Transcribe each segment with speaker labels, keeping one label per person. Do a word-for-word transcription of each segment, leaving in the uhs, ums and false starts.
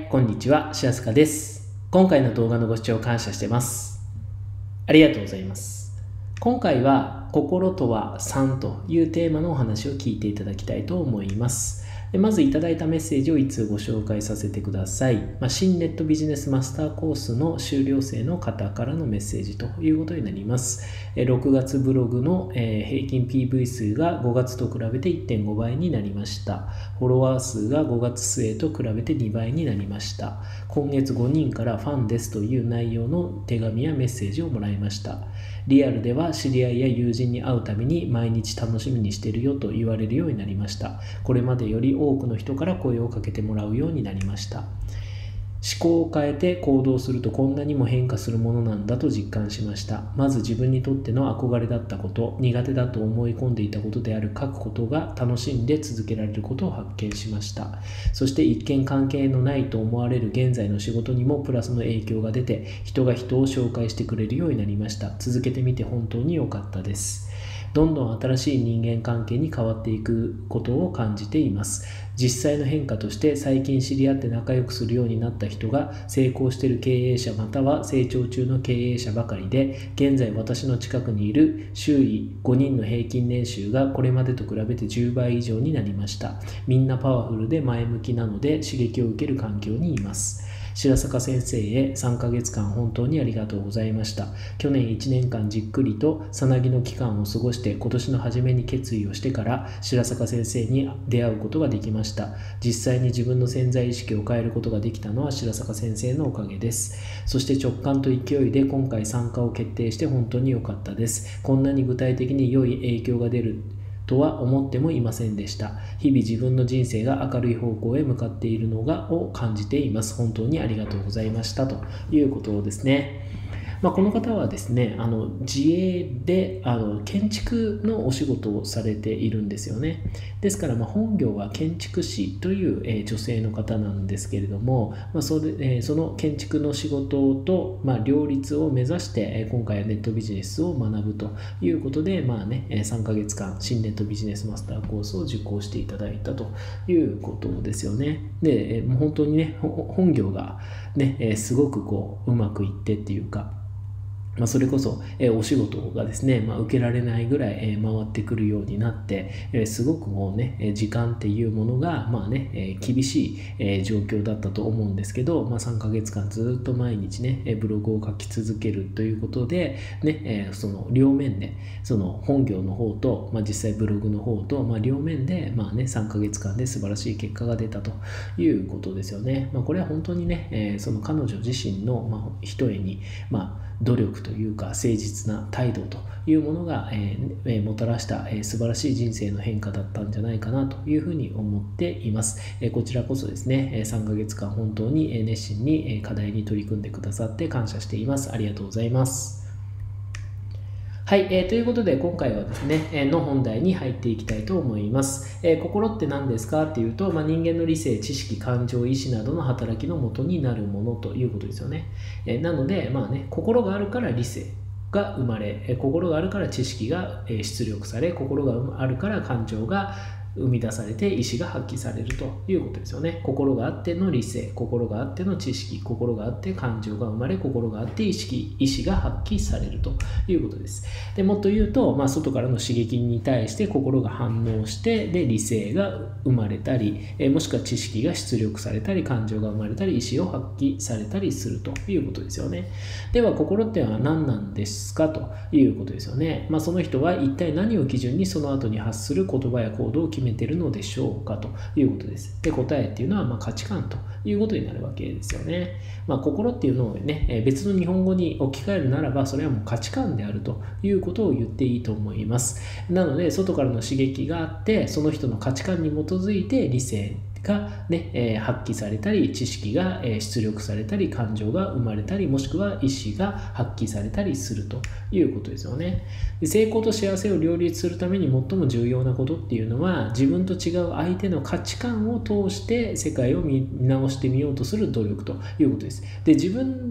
Speaker 1: こんにちは、しらすかです。今回の動画のご視聴感謝してます。ありがとうございます。今回は心とはさんというテーマのお話を聞いていただきたいと思います。でまずいただいたメッセージをいっつうご紹介させてください。まあ、新ネットビジネスマスターコースの修了生の方からのメッセージということになります。ろくがつブログの平均 ピーブイ 数がごがつと比べて いってんご 倍になりました。フォロワー数がごがつ末と比べてにばいになりました。今月ごにんからファンですという内容の手紙やメッセージをもらいました。リアルでは知り合いや友人に会うたびに毎日楽しみにしてるよと言われるようになりました。これまでより多くの人から声をかけてもらうようになりました。思考を変えて行動するとこんなにも変化するものなんだと実感しました。まず自分にとっての憧れだったこと、苦手だと思い込んでいたことである書くことが楽しんで続けられることを発見しました。そして一見関係のないと思われる現在の仕事にもプラスの影響が出て、人が人を紹介してくれるようになりました。続けてみて本当に良かったです。どんどん新しい人間関係に変わっていくことを感じています。実際の変化として最近知り合って仲良くするようになった人が成功している経営者または成長中の経営者ばかりで、現在私の近くにいる周囲ごにんの平均年収がこれまでと比べてじゅうばい以上になりました。みんなパワフルで前向きなので刺激を受ける環境にいます。白坂先生へさんかげつかん本当にありがとうございました。去年いちねんかんじっくりとさなぎの期間を過ごして今年の初めに決意をしてから白坂先生に出会うことができました。実際に自分の潜在意識を変えることができたのは白坂先生のおかげです。そして直感と勢いで今回参加を決定して本当に良かったです。こんなに具体的に良い影響が出るとは思ってもいませんでした。日々自分の人生が明るい方向へ向かっているのがを感じています。本当にありがとうございましたということですね。まあ、この方はですね、あの自営であの建築のお仕事をされているんですよね。ですから、まあ本業は建築士という、えー、女性の方なんですけれども、まあそれえー、その建築の仕事と、まあ、両立を目指して、えー、今回はネットビジネスを学ぶということで、まあね、さんかげつかん新ネットビジネスマスターコースを受講していただいたということですよね。で、えー、もう本当にね、本業がね、えー、すごくこううまくいってっていうか、まあ、それこそ、えー、お仕事がですね、まあ、受けられないぐらい、えー、回ってくるようになって、えー、すごくもうね、時間っていうものが、まあね、えー、厳しい、えー、状況だったと思うんですけど、まあ、さんかげつかんずっと毎日ね、ブログを書き続けるということで、ね、えー、その両面で、その本業の方と、まあ、実際ブログの方と、まあ、両面で、まあね、さんかげつかんで素晴らしい結果が出たということですよね。まあ、これは本当にね、えー、その彼女自身の、まあ、ひとえに、まあ努力というか誠実な態度というものが、えー、もたらした、えー、素晴らしい人生の変化だったんじゃないかなというふうに思っています。えー、こちらこそですね、さんかげつかん本当に熱心に課題に取り組んでくださって感謝しています。ありがとうございます。はい、えー、ということで今回はですね、えー、の本題に入っていきたいと思います。えー、心って何ですかっていうと、まあ、人間の理性、知識、感情、意志などの働きの元になるものということですよね。えー、なので、まあね、心があるから理性が生まれ、えー、心があるから知識が、えー、出力され、心があるから感情が生み出されて意思が発揮されるということですよね。心があっての理性、心があっての知識、心があって感情が生まれ、心があって意識、意思が発揮されるということです。でもっと言うと、まあ、外からの刺激に対して心が反応して、で理性が生まれたり、えもしくは知識が出力されたり、感情が生まれたり、意思を発揮されたりするということですよね。では、心ってのは何なんですかということですよね。まあ、その人は一体何を基準にその後に発する言葉や行動を決めているのでしょうかということです。で、答えっていうのはまあ価値観ということになるわけですよね。まあ、心っていうのをね、別の日本語に置き換えるならば、それはもう価値観であるということを言っていいと思います。なので、外からの刺激があって、その人の価値観に基づいて理性が、ねえー、発揮されたり、知識が、えー、出力されたり、感情が生まれたり、もしくは意思が発揮されたりするということですよね。で、成功と幸せを両立するために最も重要なことっていうのは、自分と違う相手の価値観を通して世界を見直してみようとする努力ということです。で、自分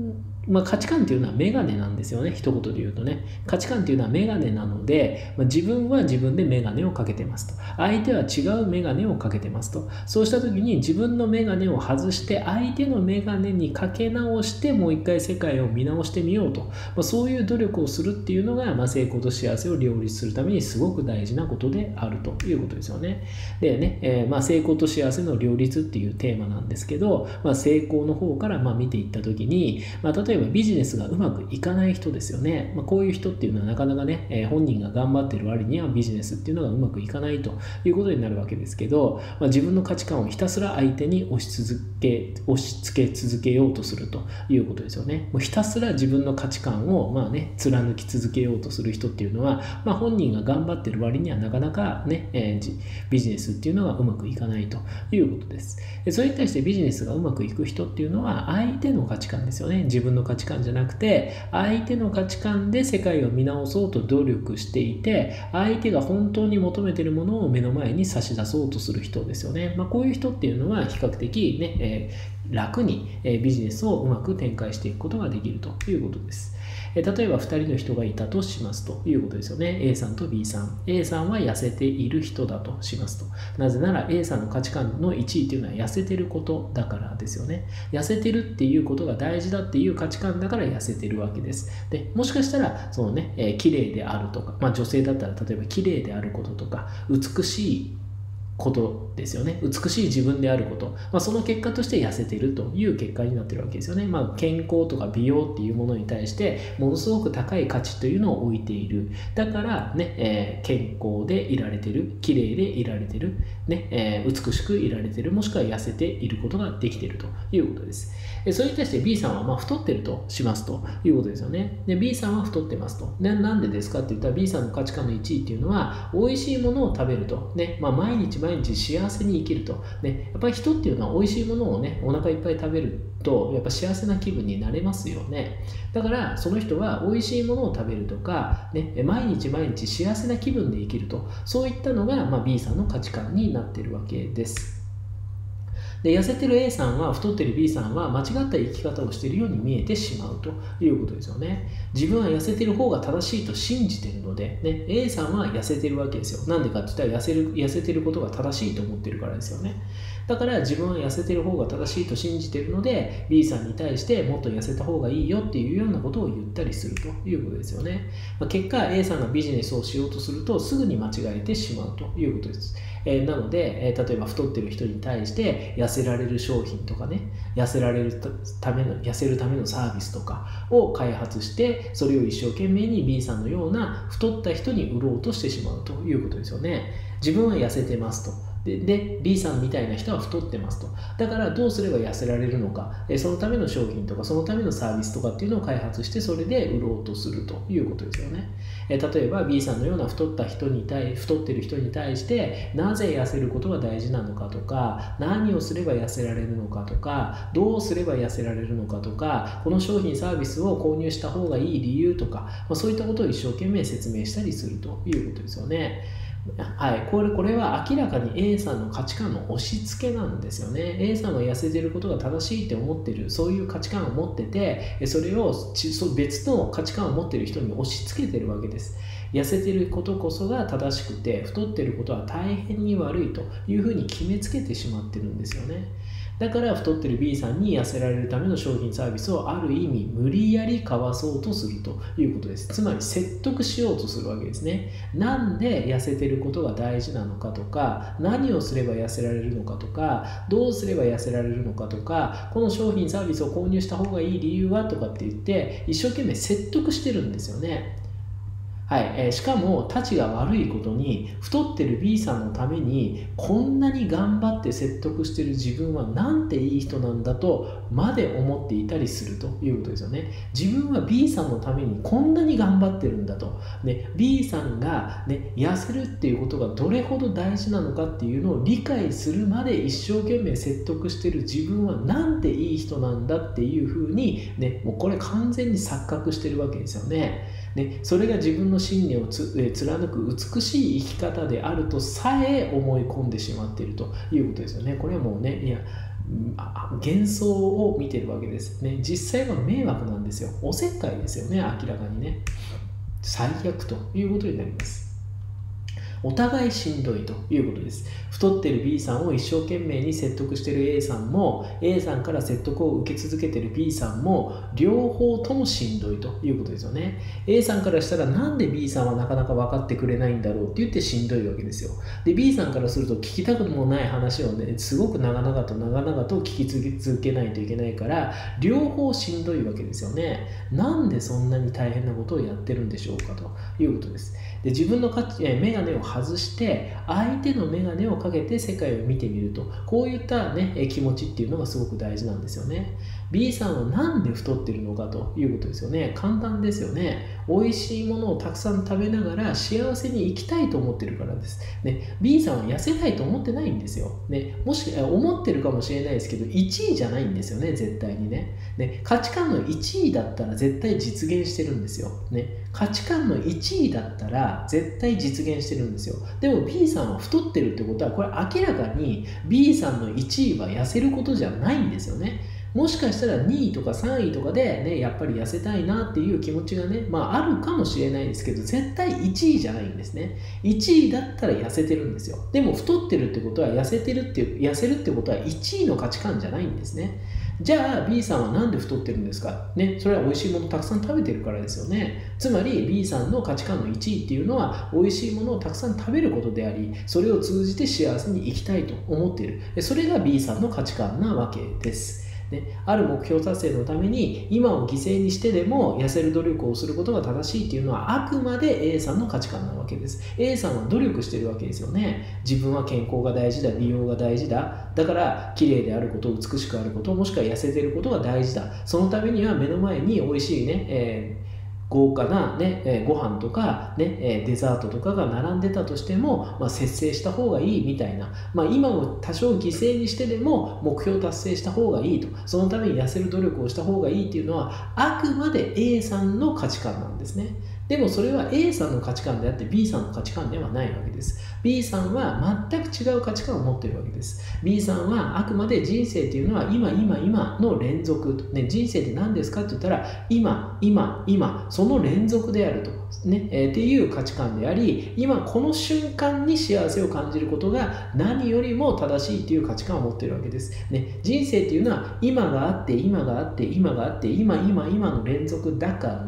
Speaker 1: まあ、価値観っていうのはメガネなんですよね。一言で言うとね。価値観っていうのはメガネなので、まあ、自分は自分でメガネをかけてますと。相手は違うメガネをかけてますと。そうした時に自分のメガネを外して相手のメガネにかけ直してもう一回世界を見直してみようと。まあ、そういう努力をするっていうのが、まあ、成功と幸せを両立するためにすごく大事なことであるということですよね。でね、えーまあ、成功と幸せの両立っていうテーマなんですけど、まあ、成功の方からまあ見ていった時に、まあ、例えばビジネスがうまくいかない人ですよね。まあ、こういう人っていうのはなかなかね、えー、本人が頑張ってる割にはビジネスっていうのがうまくいかないということになるわけですけど、まあ、自分の価値観をひたすら相手に押し続け、押し付け続けようとするということですよね。もうひたすら自分の価値観をまあね、貫き続けようとする人っていうのは、まあ、本人が頑張ってる割にはなかなかね、えー、ビジネスっていうのがうまくいかないということです。それに対してビジネスがうまくいく人っていうのは相手の価値観ですよね。自分の価値観じゃなくて相手の価値観で世界を見直そうと努力していて、相手が本当に求めているものを目の前に差し出そうとする人ですよね。まあ、こういう人っていうのは比較的ね、えー、楽にビジネスをうまく展開していくことができるということです。例えばふたりの人がいたとしますということですよね。A さんと B さん。A さんは痩せている人だとしますと。なぜなら A さんの価値観のいちいというのは痩せてることだからですよね。痩せてるっていうことが大事だっていう価値観だから痩せてるわけです。で、もしかしたらそのね、えー、綺麗であるとか、まあ女性だったら例えば綺麗であることとか、美しいことですよね。美しい自分であること、まあ、その結果として痩せているという結果になっているわけですよね。まあ、健康とか美容っていうものに対してものすごく高い価値というのを置いている。だからね、えー、健康でいられている、綺麗でいられている、ねえー、美しくいられている、もしくは痩せていることができているということです。それに対して B さんはまあ太っているとしますということですよね。で B さんは太ってますと。でなんでですかって言ったら B さんの価値観のいちいっていうのは美味しいものを食べると、ねまあ、毎日毎日幸せに生きると、ね、やっぱり人っていうのは美味しいものをねお腹いっぱい食べるとやっぱ幸せな気分になれますよね。だからその人は美味しいものを食べるとか、ね、毎日毎日幸せな気分で生きると、そういったのが、まあ、B さんの価値観になっているわけです。で痩せてる A さんは太ってる B さんは間違った生き方をしているように見えてしまうということですよね。自分は痩せてる方が正しいと信じているので、ね、A さんは痩せてるわけですよ。なんでかって言ったら痩せる、痩せてることが正しいと思ってるからですよね。だから自分は痩せてる方が正しいと信じているので B さんに対してもっと痩せた方がいいよっていうようなことを言ったりするということですよね。まあ、結果 A さんがビジネスをしようとするとすぐに間違えてしまうということです。えー、なので、えー、例えば太ってる人に対して痩せられる商品とかね、痩せられるための痩せるためのサービスとかを開発してそれを一生懸命に B さんのような太った人に売ろうとしてしまうということですよね。自分は痩せてますと。で, で B さんみたいな人は太ってますと。だからどうすれば痩せられるのか、えそのための商品とかそのためのサービスとかっていうのを開発してそれで売ろうとするということですよね。え例えば B さんのような太った人に対太ってる人に対してなぜ痩せることが大事なのかとか、何をすれば痩せられるのかとか、どうすれば痩せられるのかとか、この商品サービスを購入した方がいい理由とか、まあ、そういったことを一生懸命説明したりするということですよね。はい、これ、これは明らかに A さんの価値観の押し付けなんですよね。A さんは痩せてることが正しいって思ってる、そういう価値観を持ってて、それを別の価値観を持ってる人に押し付けてるわけです。痩せてることこそが正しくて、太ってることは大変に悪いというふうに決めつけてしまってるんですよね。だから太ってる B さんに痩せられるための商品サービスをある意味無理やり買わそうとするということです。つまり説得しようとするわけですね。なんで痩せてることが大事なのかとか、何をすれば痩せられるのかとか、どうすれば痩せられるのかとか、この商品サービスを購入した方がいい理由はとかって言って一生懸命説得してるんですよね。はいえー、しかもたちが悪いことに太ってる B さんのためにこんなに頑張って説得してる自分はなんていい人なんだとまで思っていたりするということですよね。自分は B さんのためにこんなに頑張ってるんだと、ね、B さんが、ね、痩せるっていうことがどれほど大事なのかっていうのを理解するまで一生懸命説得してる自分はなんていい人なんだっていうふうに、ね、もうこれ完全に錯覚してるわけですよね。ね、それが自分の信念をつ、えー、貫く美しい生き方であるとさえ思い込んでしまっているということですよね。これはもうね、いや幻想を見てるわけですね。実際は迷惑なんですよ。おせっかいですよね、明らかにね。最悪ということになります。お互いしんどいということです。太ってる B さんを一生懸命に説得してる A さんも A さんから説得を受け続けてる B さんも両方ともしんどいということですよね。A さんからしたらなんで B さんはなかなか分かってくれないんだろうって言ってしんどいわけですよ。で B さんからすると聞きたくもない話をねすごく長々と長々と聞き続けないといけないから両方しんどいわけですよね。なんでそんなに大変なことをやってるんでしょうかということです。で自分のメガネを外して相手のメガネをかけて世界を見てみるとこういった、ね、気持ちっていうのがすごく大事なんですよね。 B さんはなんで太ってるのかということですよね。簡単ですよね。美味しいものをたくさん食べながら幸せに生きたいと思ってるからです、ね、B さんは痩せたいと思ってないんですよ、ね、もし思ってるかもしれないですけどいちいじゃないんですよね。絶対に ね, ね価値観のいちいだったら絶対実現してるんですよ、ね、価値観のいちいだったら絶対実現してるんですよ。でも B さんは太ってるってことはこれ明らかに B さんのいちいは痩せることじゃないんですよね。もしかしたらにいとかさんいとかで、ね、やっぱり痩せたいなっていう気持ちがね、まあ、あるかもしれないですけど絶対いちいじゃないんですね。いちいだったら痩せてるんですよ。でも太ってるってことは痩せてるって痩せるってことはいちいの価値観じゃないんですね。じゃあ B さんはなんで太ってるんですか、ね、それは美味しいものをたくさん食べてるからですよね。つまり B さんの価値観のいちいっていうのは美味しいものをたくさん食べることでありそれを通じて幸せに生きたいと思っている。それが B さんの価値観なわけです。ね、ある目標達成のために今を犠牲にしてでも痩せる努力をすることが正しいっていうのはあくまで A さんの価値観なわけです。 A さんは努力してるわけですよね。自分は健康が大事だ、美容が大事だ、だから綺麗であること、美しくあること、もしくは痩せてることが大事だ。そのためには目の前に美味しいね、えー豪華な、ねえー、ご飯とか、ねえー、デザートとかが並んでたとしても、まあ、節制した方がいいみたいな、まあ、今を多少犠牲にしてでも目標達成した方がいいと、そのために痩せる努力をした方がいいっていうのはあくまで A さんの価値観なんですね。でもそれは A さんの価値観であって B さんの価値観ではないわけです。 B さんは全く違う価値観を持っているわけです。 B さんはあくまで人生っていうのは今今今の連続、ね、人生って何ですかって言ったら今今今その連続であると、ねえー、っていう価値観であり今この瞬間に幸せを感じることが何よりも正しいっていう価値観を持っているわけです、ね、人生っていうのは今があって今があって今があって今今今の連続だから、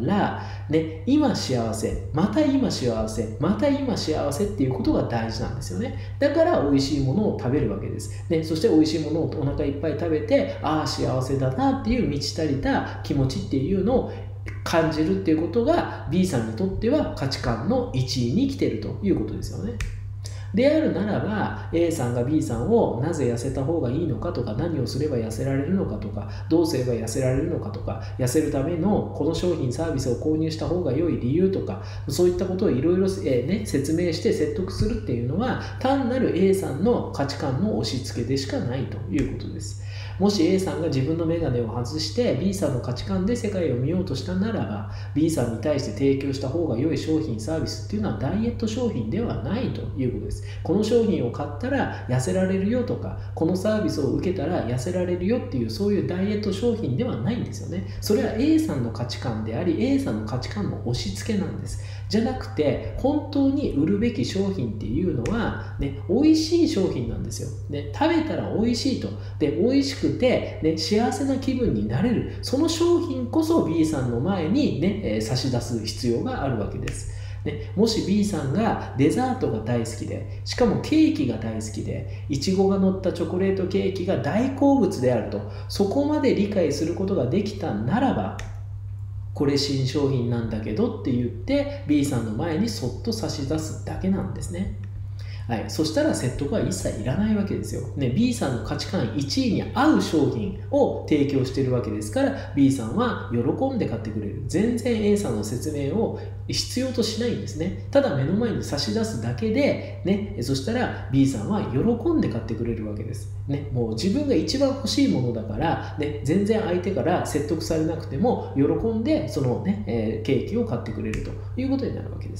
Speaker 1: ね、今幸せまた今幸せまた今幸せっていうことが大事なんですよね。だから美味しいものを食べるわけです、ね、そして美味しいものをお腹いっぱい食べてああ幸せだなっていう満ち足りた気持ちっていうのを感じるっていうことが B さんにとっては価値観のいちいに来ているということですよね。であるならば A さんが B さんをなぜ痩せた方がいいのかとか何をすれば痩せられるのかとかどうすれば痩せられるのかとか痩せるためのこの商品サービスを購入した方が良い理由とかそういったことをいろいろ説明して説得するっていうのは単なる A さんの価値観の押し付けでしかないということです。もし A さんが自分のメガネを外して B さんの価値観で世界を見ようとしたならば B さんに対して提供した方が良い商品サービスっていうのはダイエット商品ではないということです。この商品を買ったら痩せられるよとかこのサービスを受けたら痩せられるよっていうそういうダイエット商品ではないんですよね。それは A さんの価値観であり A さんの価値観の押し付けなんです。じゃなくて本当に売るべき商品っていうのは、ね、美味しい商品なんですよ、ね、食べたら美味しいとで美味しくて、ね、幸せな気分になれるその商品こそ B さんの前に、ねえー、差し出す必要があるわけです。ね、もし B さんがデザートが大好きでしかもケーキが大好きでいちごが乗ったチョコレートケーキが大好物であるとそこまで理解することができたならばこれ新商品なんだけどって言って B さんの前にそっと差し出すだけなんですね。はい、そしたら説得は一切いらないわけですよ、ね、B さんの価値観いちいに合う商品を提供しているわけですから B さんは喜んで買ってくれる。全然 A さんの説明を必要としないんですね。ただ目の前に差し出すだけで、ね、そしたら B さんは喜んで買ってくれるわけです、ね、もう自分が一番欲しいものだから、ね、全然相手から説得されなくても喜んでその、ねえー、ケーキを買ってくれるということになるわけです。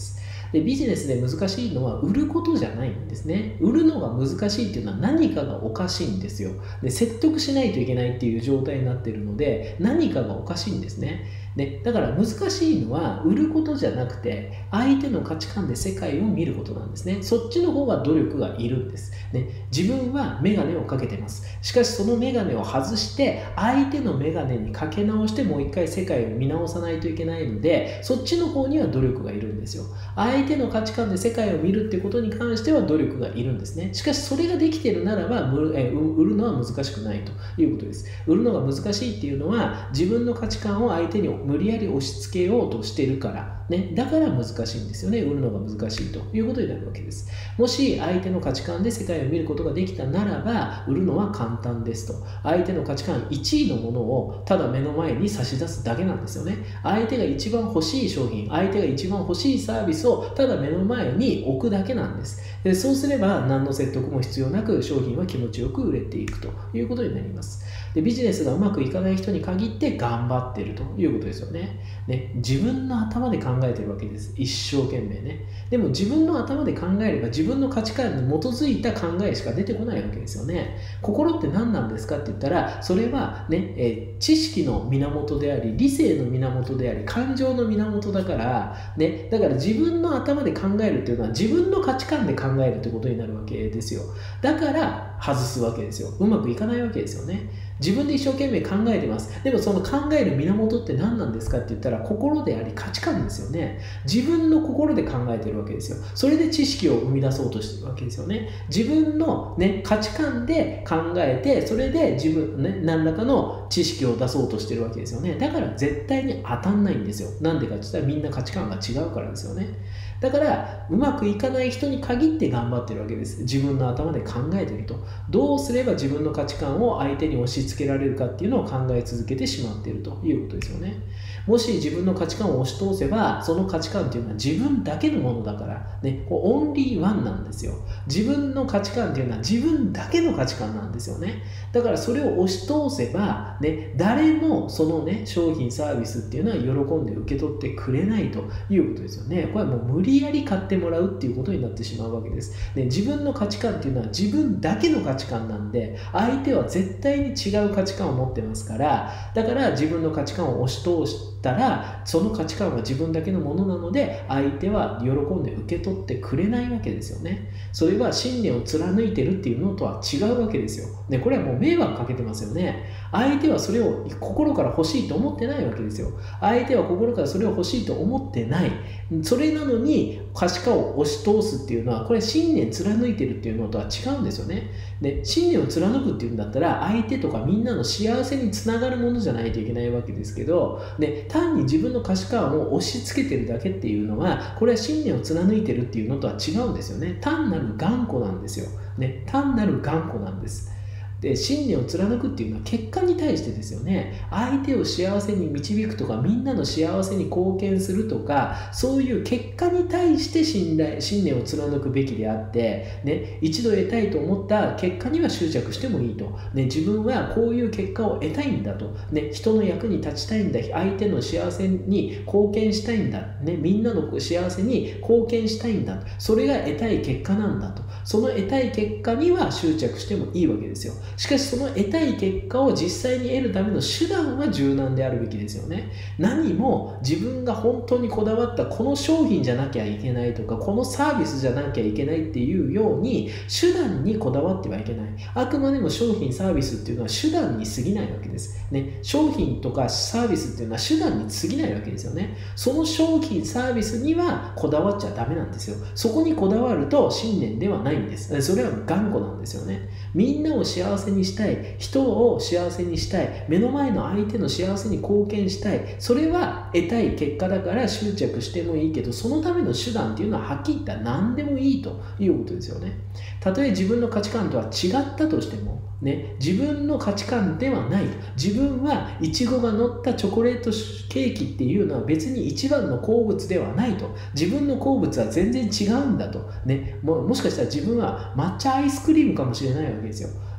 Speaker 1: で、ビジネスで難しいのは売ることじゃないんですね。売るのが難しいっていうのは何かがおかしいんですよ。で、説得しないといけないっていう状態になっているので、何かがおかしいんですね。で、だから難しいのは売ることじゃなくて、相手の価値観で世界を見ることなんですね。そっちの方が努力がいるんです。ね、自分はメガネをかけてます。しかしそのメガネを外して、相手のメガネにかけ直してもう一回世界を見直さないといけないので、そっちの方には努力がいるんですよ。相手の価値観で世界を見るってことに関しては努力がいるんですね。しかしそれができているならば、売るのは難しくないということです。売るのが難しいっていうのは、自分の価値観を相手に無理やり押し付けようとしているから、ね、だから難しいんですよね。売るのが難しいということになるわけです。もし相手の価値観で世界を見ることができたならば、売るのは簡単ですと。相手の価値観いちいのものをただ目の前に差し出すだけなんですよね。相手が一番欲しい商品、相手が一番欲しいサービスをただ目の前に置くだけなんです。で、そうすれば何の説得も必要なく商品は気持ちよく売れていくということになります。で、ビジネスがうまくいかない人に限って頑張っているということですよね。ね、自分の頭で考えてるわけです。一生懸命ね。でも自分の頭で考えれば自分の価値観に基づいた考えしか出てこないわけですよね。心って何なんですかって言ったら、それはね、えー、知識の源であり、理性の源であり、感情の源だから、ね、だから自分の頭で考えるっていうのは自分の価値観で考えるってことになるわけですよ。だから外すわけですよ。うまくいかないわけですよね。自分で一生懸命考えてます。でもその考える源って何なんですかって言ったら、心であり価値観ですよね。自分の心で考えてるわけですよ。それで知識を生み出そうとしてるわけですよね。自分の、ね、価値観で考えて、それで自分、ね、何らかの知識を出そうとしてるわけですよね。だから絶対に当たんないんですよ。なんでかって言ったらみんな価値観が違うからですよね。だからうまくいかない人に限って頑張ってるわけです。自分の頭で考えてると。どうすれば自分の価値観を相手に押し付けられるかっていうのを考え続けてしまっているということですよね。もし自分の価値観を押し通せば、その価値観っていうのは自分だけのものだから、ね、オンリーワンなんですよ。自分の価値観っていうのは自分だけの価値観なんですよね。だからそれを押し通せば、ね、誰もそのね、商品サービスっていうのは喜んで受け取ってくれないということですよね。これはもう無理やり買ってもらうっていうことになってしまうわけです。ね、自分の価値観っていうのは自分だけの価値観なんで、相手は絶対に違う価値観を持ってますから、だから自分の価値観を押し通したら、その価値観は自分だけのものなので、相手は喜んで受け取ってくれないわけですよね。それは信念を貫いてるっていうのとは違うわけですよ。ね、これはもう迷惑かけてますよね。相手はそれを心から欲しいと思ってないわけですよ。相手は心からそれを欲しいと思ってない。それなのに可視化を押し通すっていうのは、これ信念貫いてるっていうのとは違うんですよね。で、信念を貫くっていうんだったら、相手とかみんなの幸せにつながるものじゃないといけないわけですけど、で、単に自分の価値観を押し付けてるだけっていうのは、これは信念を貫いてるっていうのとは違うんですよね。単なる頑固なんですよ。ね、単なる頑固なんです。で、信念を貫くっていうのは結果に対してですよね。相手を幸せに導くとか、みんなの幸せに貢献するとか、そういう結果に対して信頼、信念を貫くべきであって、ね、一度得たいと思った結果には執着してもいいと。ね、自分はこういう結果を得たいんだと。ね、人の役に立ちたいんだ。相手の幸せに貢献したいんだ。ね、みんなの幸せに貢献したいんだ。それが得たい結果なんだと。その得たい結果には執着してもいいわけですよ。しかしその得たい結果を実際に得るための手段は柔軟であるべきですよね。何も自分が本当にこだわったこの商品じゃなきゃいけないとか、このサービスじゃなきゃいけないっていうように手段にこだわってはいけない。あくまでも商品サービスっていうのは手段に過ぎないわけです、ね、商品とかサービスっていうのは手段に過ぎないわけですよね。その商品サービスにはこだわっちゃダメなんですよ。そこにこだわると信念ではないんです。それは頑固なんですよね。みんなを幸せにしたい、人を幸せにしたい、目の前の相手の幸せに貢献したい、それは得たい結果だから執着してもいいけど、そのための手段っていうのははっきり言ったら何でもいいということですよね。たとえ自分の価値観とは違ったとしても、ね、自分の価値観ではないと。自分はイチゴが乗ったチョコレートケーキっていうのは別に一番の好物ではないと。自分の好物は全然違うんだと、ね、も, もしかしたら自分は抹茶アイスクリームかもしれないわけですよ。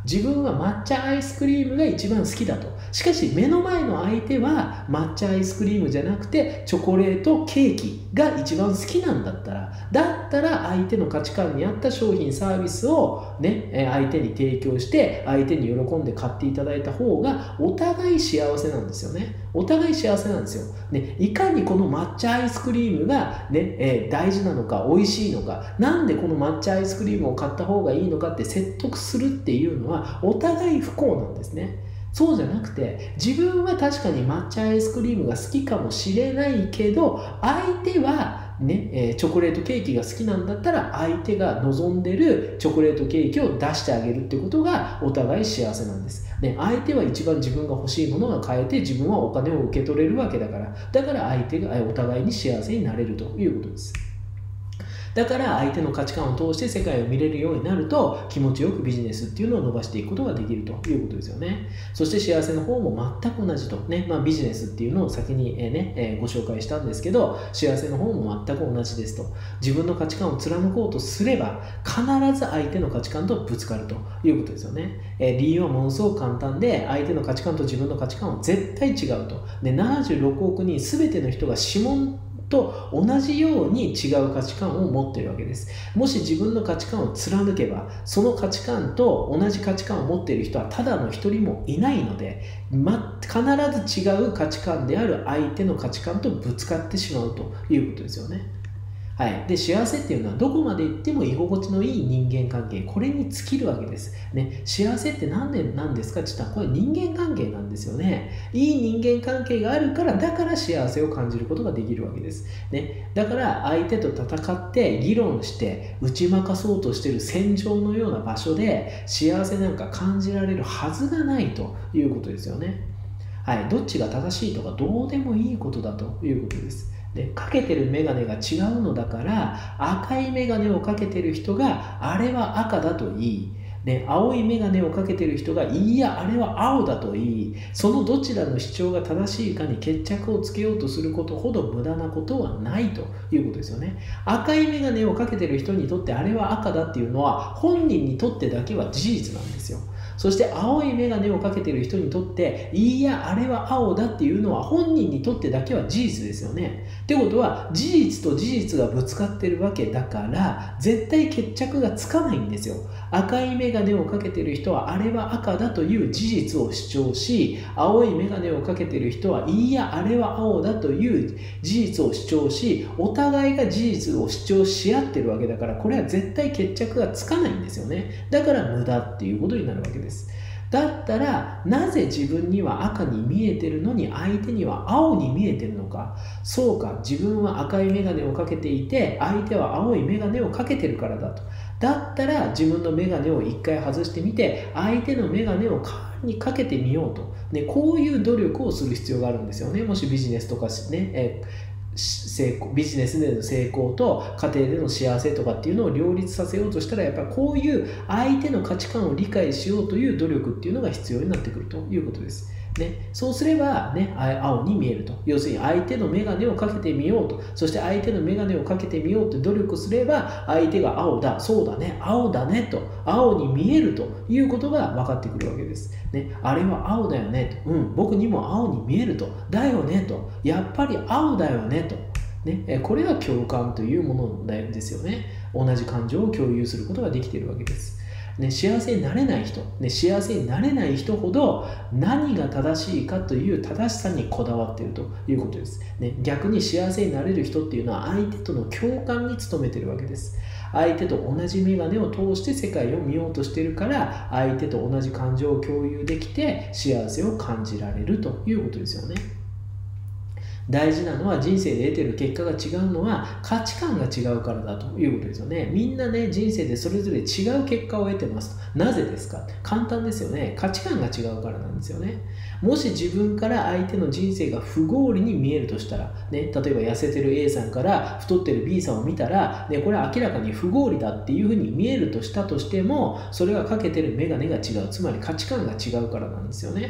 Speaker 1: 自分は抹茶アイスクリームが一番好きだと。しかし目の前の相手は抹茶アイスクリームじゃなくてチョコレートケーキが一番好きなんだったら、だったら相手の価値観に合った商品サービスをね、相手に提供して相手に喜んで買っていただいた方がお互い幸せなんですよね。お互い幸せなんですよ。ね、いかにこの抹茶アイスクリームが、ねえー、大事なのか美味しいのか、なんでこの抹茶アイスクリームを買った方がいいのかって説得するっていうのはお互い不幸なんですね。そうじゃなくて、自分は確かに抹茶アイスクリームが好きかもしれないけど、相手はね、えー、チョコレートケーキが好きなんだったら、相手が望んでるチョコレートケーキを出してあげるってことがお互い幸せなんです。ね、相手は一番自分が欲しいものが買えて、自分はお金を受け取れるわけだから、だから相手がお互いに幸せになれるということです。だから相手の価値観を通して世界を見れるようになると、気持ちよくビジネスっていうのを伸ばしていくことができるということですよね。そして幸せの方も全く同じとね、まあ、ビジネスっていうのを先に、えーねえー、ご紹介したんですけど、幸せの方も全く同じですと。自分の価値観を貫こうとすれば必ず相手の価値観とぶつかるということですよね。えー、理由はものすごく簡単で、相手の価値観と自分の価値観は絶対違うと。で、ななじゅうろくおくにん全ての人が指紋と同じように違う価値観を持っているわけです。もし自分の価値観を貫けば、その価値観と同じ価値観を持っている人はただの一人もいないので、ま、必ず違う価値観である相手の価値観とぶつかってしまうということですよね。はい、で幸せっていうのはどこまで行っても居心地のいい人間関係、これに尽きるわけです、ね、幸せって何でなんですかって言ったら、これ人間関係なんですよね。いい人間関係があるから、だから幸せを感じることができるわけです、ね、だから相手と戦って議論して打ち負かそうとしている戦場のような場所で幸せなんか感じられるはずがないということですよね。はい、どっちが正しいとかどうでもいいことだということです。で、かけてるメガネが違うのだから、赤いメガネをかけてる人があれは赤だといい、で青いメガネをかけてる人がいやあれは青だといい、そのどちらの主張が正しいかに決着をつけようとすることほど無駄なことはないということですよね。赤いメガネをかけてる人にとってあれは赤だっていうのは本人にとってだけは事実なんですよ。そして青いメガネをかけている人にとっていやあれは青だっていうのは本人にとってだけは事実ですよね。ってことは事実と事実がぶつかってるわけだから絶対決着がつかないんですよ。赤いメガネをかけている人はあれは赤だという事実を主張し、青いメガネをかけている人はいやあれは青だという事実を主張し、お互いが事実を主張し合ってるわけだから、これは絶対決着がつかないんですよね。だから無駄っていうことになるわけです。だったらなぜ自分には赤に見えてるのに相手には青に見えてるのか。そうか、自分は赤いメガネをかけていて相手は青いメガネをかけてるからだと。だったら自分のメガネを一回外してみて相手のメガネを代わりにかけてみようと、ね、こういう努力をする必要があるんですよね。もしビジネスとかね、え成功ビジネスでの成功と家庭での幸せとかっていうのを両立させようとしたら、やっぱりこういう相手の価値観を理解しようという努力っていうのが必要になってくるということです。ね、そうすれば、ね、青に見えると。要するに相手のメガネをかけてみようと。そして相手のメガネをかけてみようと努力すれば、相手が青だ、そうだね、青だねと、青に見えるということが分かってくるわけです。ね、あれは青だよねと。うん、僕にも青に見えると。だよねと。やっぱり青だよねと。ね、これが共感というものですよね。同じ感情を共有することができているわけです。ね、幸せになれない人、ね、幸せになれない人ほど何が正しいかという正しさにこだわっているということです、ね、逆に幸せになれる人っていうのは相手との共感に努めているわけです。相手と同じ眼鏡を通して世界を見ようとしているから、相手と同じ感情を共有できて幸せを感じられるということですよね。大事なのは人生で得ている結果が違うのは価値観が違うからだということですよね。みんなね、人生でそれぞれ違う結果を得てますと。なぜですか？簡単ですよね。価値観が違うからなんですよね。もし自分から相手の人生が不合理に見えるとしたら、ね、例えば痩せてる A さんから太ってる B さんを見たら、ね、これは明らかに不合理だっていうふうに見えるとしたとしても、それはかけてるメガネが違う。つまり価値観が違うからなんですよね。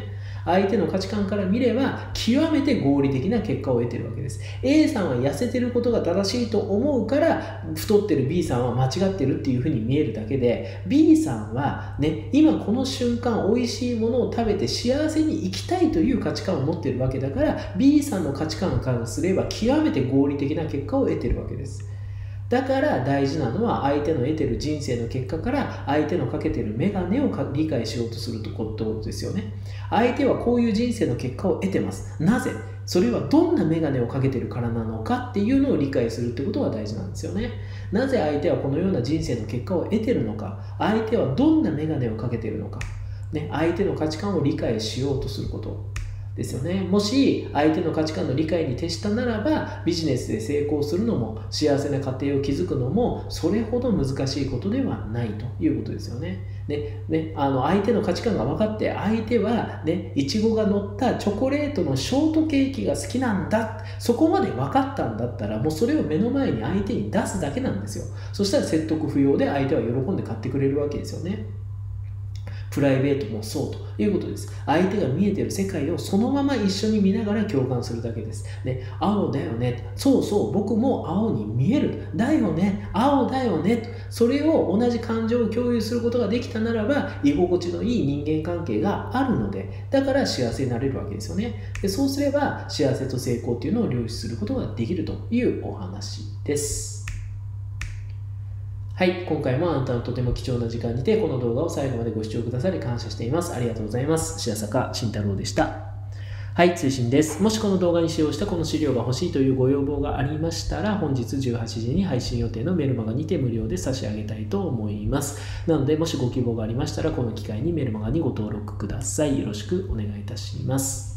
Speaker 1: 相手の価値観から見れば極めて合理的な結果を得ているわけです。 A さんは痩せてることが正しいと思うから太ってる B さんは間違ってるっていうふうに見えるだけで、 B さんはね、今この瞬間美味しいものを食べて幸せに生きたいという価値観を持っているわけだから、 B さんの価値観からすれば極めて合理的な結果を得ているわけです。だから大事なのは、相手の得てる人生の結果から相手のかけてるメガネを理解しようとすることですよね。相手はこういう人生の結果を得てます。なぜ？それはどんなメガネをかけてるからなのかっていうのを理解するってことが大事なんですよね。なぜ相手はこのような人生の結果を得てるのか、相手はどんなメガネをかけてるのか、ね、相手の価値観を理解しようとすることですよね。もし相手の価値観の理解に徹したならば、ビジネスで成功するのも幸せな家庭を築くのもそれほど難しいことではないということですよね。ねね、あの相手の価値観が分かって、相手はね、いちごが乗ったチョコレートのショートケーキが好きなんだ、そこまで分かったんだったら、もうそれを目の前に相手に出すだけなんですよ。そしたら説得不要で相手は喜んで買ってくれるわけですよね。プライベートもそうということです。相手が見えている世界をそのまま一緒に見ながら共感するだけです。ね、青だよね。そうそう、僕も青に見える。だよね。青だよね。それを同じ感情を共有することができたならば、居心地のいい人間関係があるので、だから幸せになれるわけですよね。で、そうすれば幸せと成功というのを両立することができるというお話です。はい、今回もあなたのとても貴重な時間にてこの動画を最後までご視聴くださり感謝しています。ありがとうございます。白坂慎太郎でした。はい、通信です。もしこの動画に使用したこの資料が欲しいというご要望がありましたら、本日じゅうはちじに配信予定のメルマガにて無料で差し上げたいと思います。なので、もしご希望がありましたら、この機会にメルマガにご登録ください。よろしくお願いいたします。